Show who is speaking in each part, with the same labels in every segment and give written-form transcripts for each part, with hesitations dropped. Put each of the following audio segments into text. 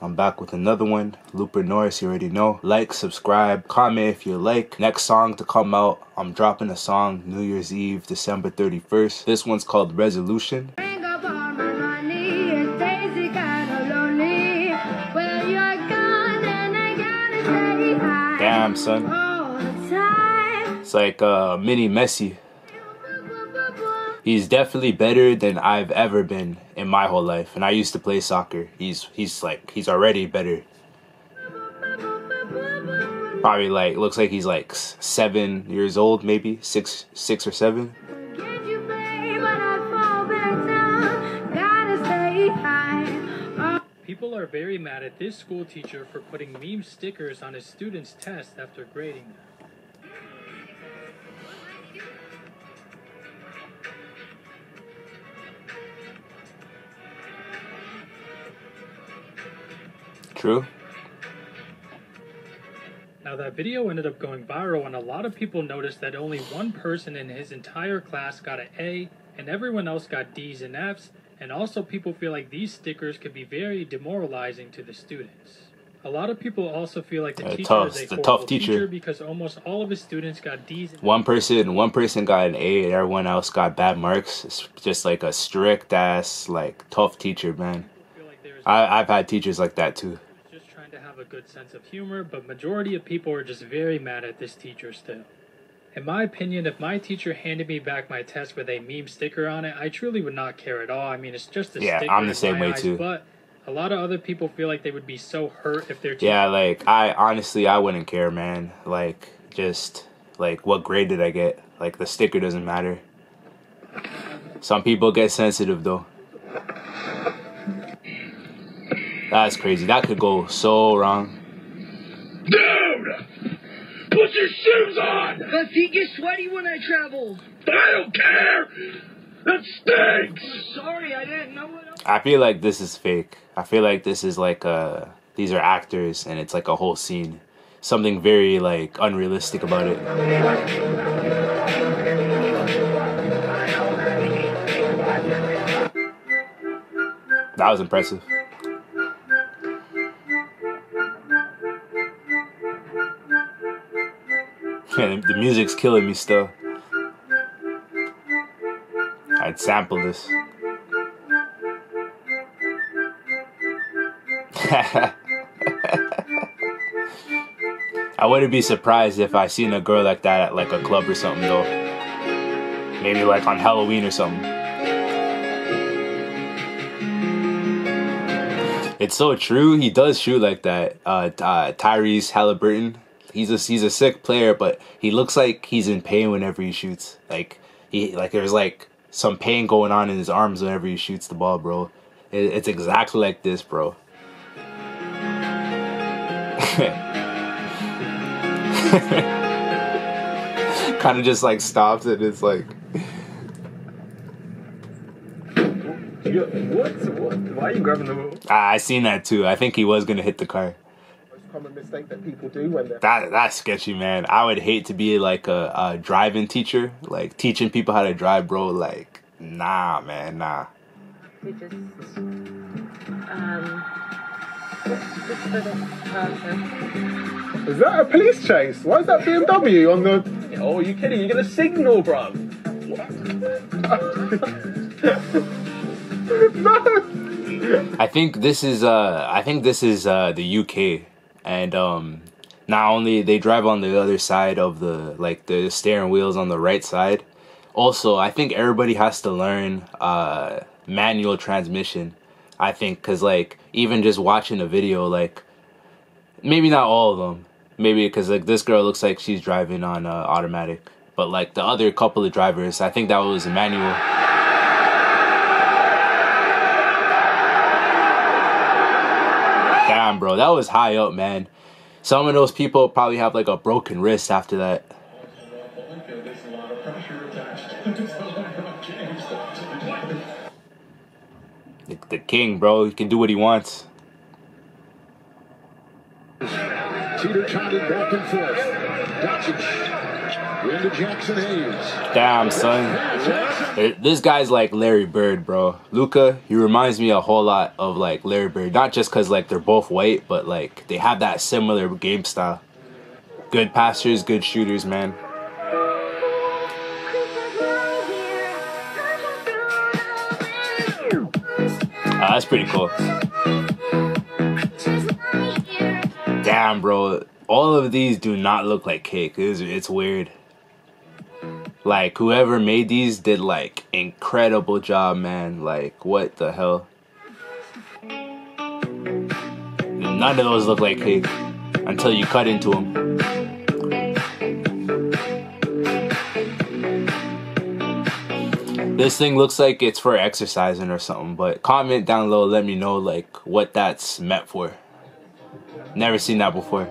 Speaker 1: I'm back with another one. Looper Norris, you already know. Like, subscribe, comment if you like. Next song to come out, I'm dropping a song New Year's Eve, December 31st. This one's called Resolution. Damn, son. It's like mini Messi. He's definitely better than I've ever been in my whole life. And I used to play soccer. He's already better. Probably like, looks like he's like 7 years old, maybe six or 7.
Speaker 2: People are very mad at this school teacher for putting meme stickers on his students' tests after grading them.
Speaker 1: True.
Speaker 2: Now that video ended up going viral, and a lot of people noticed that only one person in his entire class got an A and everyone else got D's and F's, and also people feel like these stickers could be very demoralizing to the students. A lot of people also feel like the teacher is a horrible teacher because almost all of his students got D's and F's. One
Speaker 1: person got an A and everyone else got bad marks. It's just like a strict ass, like tough teacher, man. I've had teachers like that too.
Speaker 2: To have a good sense of humor, but majority of people are just very mad at this teacher still. In my opinion, if my teacher handed me back my test with a meme sticker on it, I truly would not care at all. I mean, it's just a sticker.
Speaker 1: Yeah, I'm the same way too.
Speaker 2: But a lot of other people feel like they would be so hurt if their teacher...
Speaker 1: Yeah, like, I wouldn't care, man. Like, just, like, what grade did I get? Like, the sticker doesn't matter. Some people get sensitive, though. That's crazy. That could go so wrong.
Speaker 3: Dude! Put your shoes on!
Speaker 4: My feet get sweaty when I travel.
Speaker 3: I don't care! That stinks!
Speaker 4: I'm sorry, I didn't know what else.
Speaker 1: I feel like this is fake. I feel like this is like these are actors and it's like a whole scene. Something very like unrealistic about it. That was impressive. Man, the music's killing me still. I'd sample this. I wouldn't be surprised if I seen a girl like that at like a club or something though. Maybe like on Halloween or something. It's so true. He does shoot like that. Tyrese Halliburton. He's a sick player, but he looks like he's in pain whenever he shoots. Like there's like some pain going on in his arms whenever he shoots the ball, bro. It's exactly like this, bro. Kind of just like stops and it's like.
Speaker 5: What? Why are you grabbing the wheel?
Speaker 1: I seen that too. I think he was gonna hit the car.
Speaker 5: Common mistake that people do when they're...
Speaker 1: That's sketchy, man. I would hate to be like a driving teacher, like teaching people how to drive, bro. Like, nah, man, nah.
Speaker 6: We just for the process.
Speaker 5: Is that a police chase? Why is that BMW on the... Oh, are you kidding? You're gonna signal, bruv. No.
Speaker 1: I think this is the UK. And not only they drive on the other side of the steering wheel's on the right side. Also, I think everybody has to learn manual transmission. I think because like even just watching a video, like maybe not all of them, maybe because like this girl looks like she's driving on automatic, but like the other couple of drivers, I think that was manual. Damn, bro, that was high up, man. Some of those people probably have like a broken wrist after that. The king, bro, he can do what he wants.
Speaker 3: Teeter-totted back and forth. Doncic Into Jackson Hayes.
Speaker 1: Damn, son. This guy's like Larry Bird, bro. Luka, he reminds me a whole lot of like Larry Bird. Not just because like they're both white, but like they have that similar game style. Good passers, good shooters, man. That's pretty cool. Damn, bro. All of these do not look like cake. It's weird. Like, whoever made these did, like, incredible job, man. Like, what the hell? None of those look like cake until you cut into them. This thing looks like it's for exercising or something, but comment down below, let me know, like, what that's meant for. Never seen that before.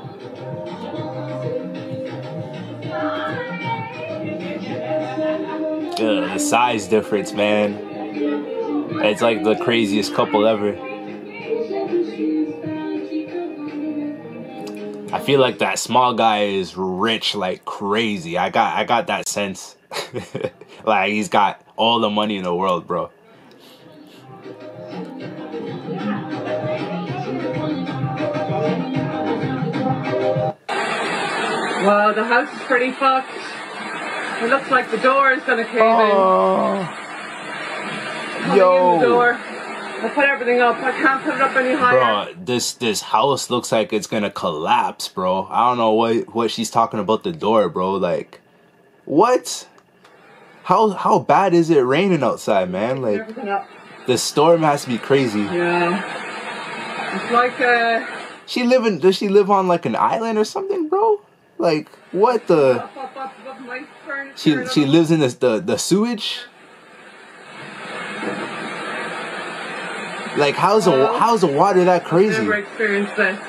Speaker 1: The size difference, man. It's like the craziest couple ever. I feel like that small guy is rich like crazy. I got that sense. Like he's got all the money in the world, bro.
Speaker 6: Wow, the house is pretty fucked. It looks like the door is gonna cave in. Yo. In the door. I put everything up. I can't put it up any higher.
Speaker 1: Bro, this house looks like it's gonna collapse, bro. I don't know what she's talking about the door, bro. Like, what? How bad is it raining outside, man? Like, the storm has to be crazy.
Speaker 6: Yeah. It's like
Speaker 1: Does she live on like an island or something, bro? Like, what the? She lives in the sewage. Like, how's the water that crazy?
Speaker 6: Never experienced this.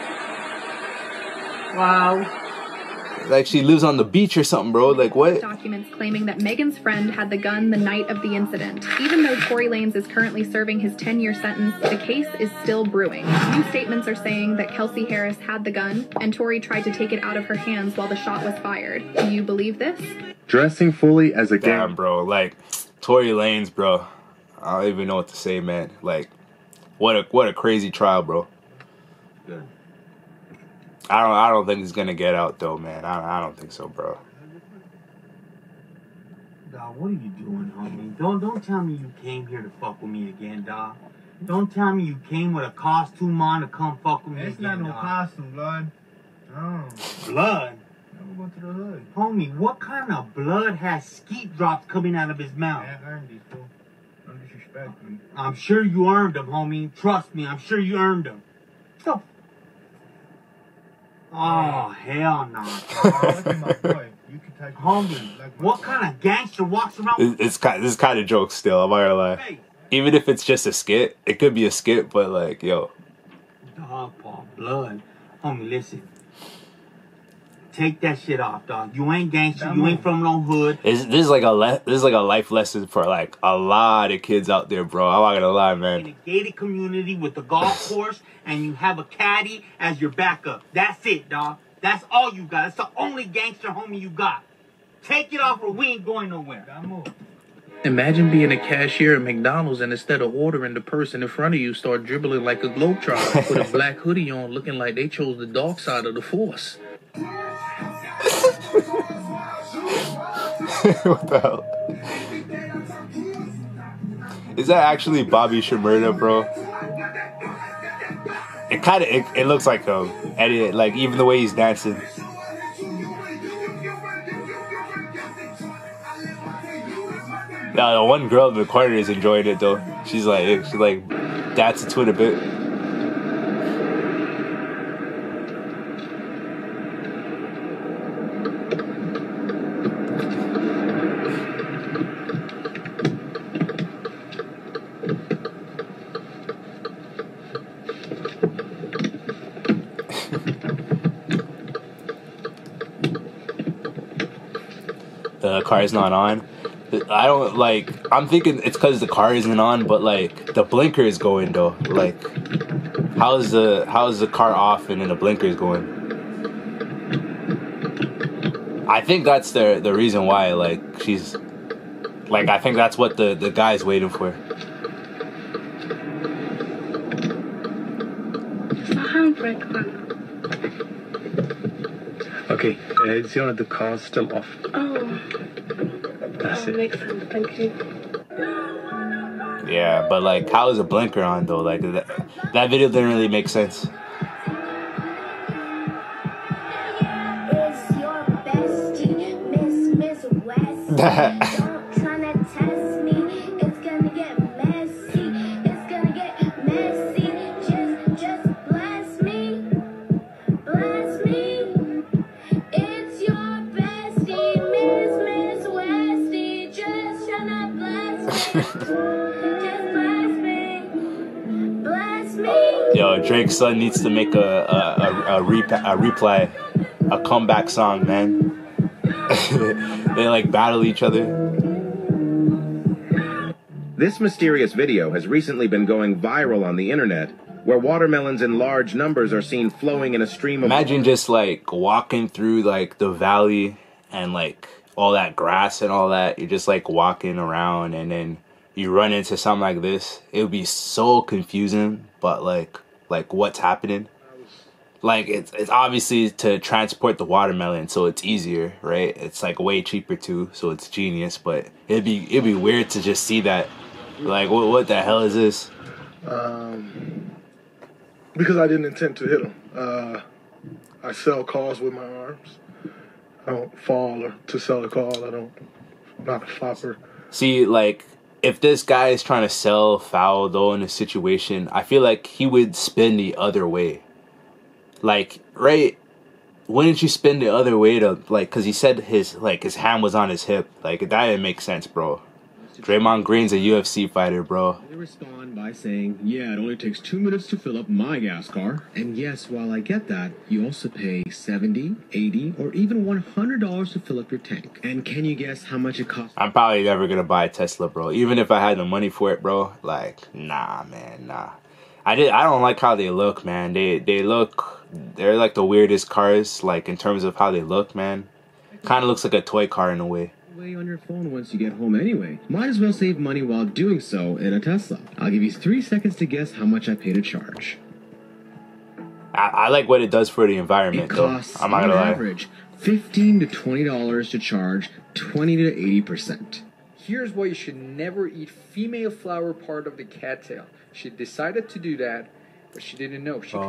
Speaker 6: Wow.
Speaker 1: Like she lives on the beach or something, bro. Like what?
Speaker 7: Documents claiming that Megan's friend had the gun the night of the incident. Even though Tory Lanez is currently serving his 10-year sentence, the case is still brewing. New statements are saying that Kelsey Harris had the gun and Tory tried to take it out of her hands while the shot was fired. Do you believe this?
Speaker 5: Dressing fully as a
Speaker 1: Damn, bro. Like Tory Lanez, bro. I don't even know what to say, man. Like, what a crazy trial, bro.
Speaker 8: Good.
Speaker 1: I don't think he's gonna get out though, man. I don't think so, bro.
Speaker 8: Dog, what are you doing, homie? Don't tell me you came here to fuck with me again, dog. Don't tell me you came with a costume on to come fuck with me again,
Speaker 9: not no costume, blood. No.
Speaker 8: Blood?
Speaker 9: We're going to the hood.
Speaker 8: Homie, what kind of blood has skeet drops coming out of his mouth?
Speaker 9: I earned these, fool. Don't disrespect me.
Speaker 8: I'm sure you earned them, homie. Trust me, I'm sure you earned them. So, oh, hell no.
Speaker 9: Look at my boy. You can take
Speaker 8: homie, what kind of gangster walks around?
Speaker 1: This is kind of joke still, I'm not gonna lie. Hey. Even if it's just a skit, it could be a skit, but like, yo.
Speaker 8: Dog paw blood. Homie, listen. Take that shit off, dog. You ain't gangster. You ain't from no hood.
Speaker 1: This is like a life lesson for like a lot of kids out there, bro. I'm not gonna lie, man.
Speaker 8: In a gated community with a golf course, and you have a caddy as your backup. That's it, dog. That's all you got. That's the only gangster homie you got. Take it off, or we ain't going nowhere.
Speaker 10: Imagine being a cashier at McDonald's and instead of ordering, the person in front of you start dribbling like a globetrotter with a black hoodie on, looking like they chose the dark side of the force.
Speaker 1: What the hell? Is that actually Bobby Shmurda, bro? It looks like him. And like even the way he's dancing. Now the one girl in the corner is enjoying it though. She's like dancing to it a bit. The car is not on. I don't like. I'm thinking it's because the car isn't on, but like the blinker is going though. Like, how is the car off and then the blinker is going? I think that's the reason why, like, she's... Like, I think that's what the guy's waiting for.
Speaker 11: Okay, Ziona, the car's still off.
Speaker 6: Oh.
Speaker 11: That's it.
Speaker 6: Makes sense, thank you.
Speaker 1: Yeah, but, like, how is a blinker on, though? Like, that video didn't really make sense. Yo, Drake's son needs to make a comeback song, man. They like battle each other.
Speaker 12: This mysterious video has recently been going viral on the internet, where watermelons in large numbers are seen flowing in a stream of...
Speaker 1: Imagine just like walking through like the valley and like all that grass and all that. You're just like walking around and then you run into something like this. It would be so confusing, but like what's happening? Like it's obviously to transport the watermelon, so it's easier, right? It's like way cheaper too, so it's genius. But it'd be weird to just see that. Like what the hell is this?
Speaker 13: Because I didn't intend to hit him. I sell cars with my arms. I don't fall or to sell a car. I'm not a flopper.
Speaker 1: See, like, if this guy is trying to sell foul, though, in a situation, I feel like he would spin the other way. Like, right? Wouldn't you spin the other way to, like, because he said his hand was on his hip. Like, that didn't make sense, bro. Draymond Green's a UFC fighter, bro.
Speaker 14: They respond by saying, yeah, it only takes 2 minutes to fill up my gas car. And yes, while I get that, you also pay $70, $80, or even $100 to fill up your tank. And can you guess how much it costs?
Speaker 1: I'm probably never gonna buy a Tesla, bro. Even if I had the money for it, bro. Like, nah, man, nah. I don't like how they look, man. They're like the weirdest cars, like, in terms of how they look, man. Kind of looks like a toy car in a way.
Speaker 14: On your phone once you get home anyway. Might as well save money while doing so in a Tesla. I'll give you 3 seconds to guess how much I pay to charge.
Speaker 1: I like what it does for the environment,
Speaker 14: it costs,
Speaker 1: though. I'm not gonna lie.
Speaker 14: On average, $15 to $20 to charge 20 to 80%.
Speaker 15: Here's why you should never eat female flower part of the cattail. She decided to do that, but she didn't know she could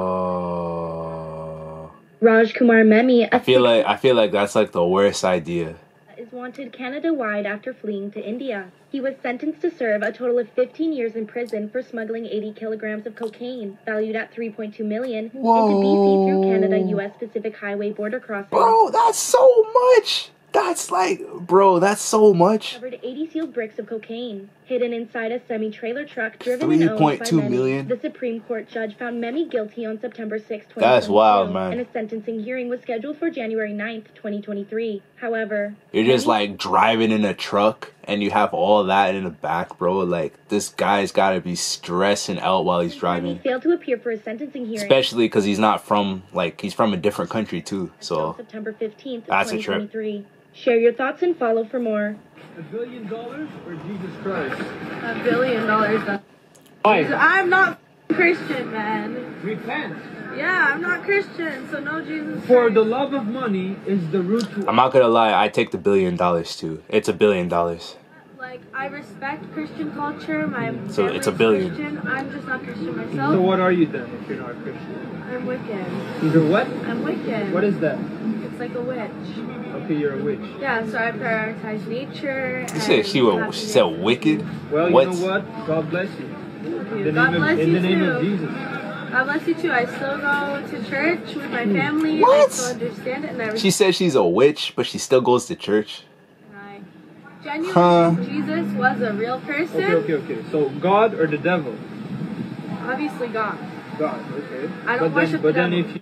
Speaker 15: choke.
Speaker 16: Raj Kumar Memi.
Speaker 1: I feel like that's like the worst idea.
Speaker 16: Is wanted Canada-wide after fleeing to India. He was sentenced to serve a total of 15 years in prison for smuggling 80 kilograms of cocaine, valued at $3.2 million, into BC through Canada-U.S. Pacific Highway border crossing.
Speaker 1: Bro, that's so much! That's like, bro, that's so much.
Speaker 16: Covered 80 sealed bricks of cocaine, hidden inside a semi-trailer truck driven and owned by Memi.
Speaker 1: Million.
Speaker 16: The Supreme Court judge found Memi guilty on September 6, 2022.
Speaker 1: That's wild, man.
Speaker 16: And a sentencing hearing was scheduled for January 9th, 2023. However,
Speaker 1: you're just like driving in a truck and you have all that in the back, bro. Like, this guy's gotta be stressing out while he's driving.
Speaker 16: He failed to appear for a sentencing hearing.
Speaker 1: Especially because he's not from, like, he's from a different country too. So
Speaker 16: September 15th,
Speaker 1: that's 2023.
Speaker 16: A trip. Share your thoughts and follow for more.
Speaker 9: $1 billion or Jesus Christ?
Speaker 6: $1 billion.
Speaker 9: Why?
Speaker 6: I'm not Christian, man.
Speaker 9: Repent.
Speaker 6: Yeah, I'm not Christian, so no Jesus
Speaker 9: For
Speaker 6: Christ.
Speaker 9: the love of money is the root to...
Speaker 1: I'm not gonna lie, I take the $1 billion too. It's $1 billion.
Speaker 6: Like, I respect Christian culture. My
Speaker 1: So
Speaker 6: family's
Speaker 1: it's $1 billion.
Speaker 6: Christian. I'm just not Christian myself.
Speaker 9: So what are you then if you're not Christian?
Speaker 6: I'm Wiccan.
Speaker 9: You're what?
Speaker 6: I'm Wiccan.
Speaker 9: What is that?
Speaker 6: It's like a witch.
Speaker 9: Okay, you're a witch.
Speaker 6: Yeah, so I prioritize nature.
Speaker 1: She said she said wicked.
Speaker 9: Well,
Speaker 1: what?
Speaker 9: You know what? God bless you.
Speaker 6: God bless you
Speaker 9: in the name
Speaker 6: too.
Speaker 9: of Jesus.
Speaker 6: God bless you too. I still go to church with my family.
Speaker 1: What?
Speaker 6: And I still understand it. And
Speaker 1: She said she's a witch, but she still goes to church.
Speaker 6: Genuinely, Jesus was a real person.
Speaker 9: Okay. So God or the devil?
Speaker 6: Obviously God.
Speaker 9: God, okay.
Speaker 6: I don't worship the devil.
Speaker 9: Then if you...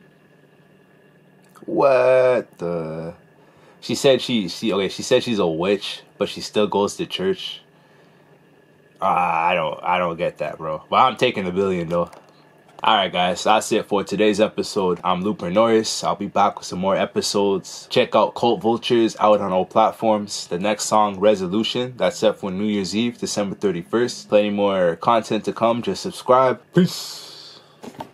Speaker 1: What the? She said she said she's a witch, but she still goes to church. I don't get that, bro. But I'm taking $1 billion though. Alright guys, that's it for today's episode. I'm Looper Norris. I'll be back with some more episodes. Check out Cult Vultures out on all platforms. The next song, Resolution, that's set for New Year's Eve, December 31st. Plenty more content to come. Just subscribe. Peace.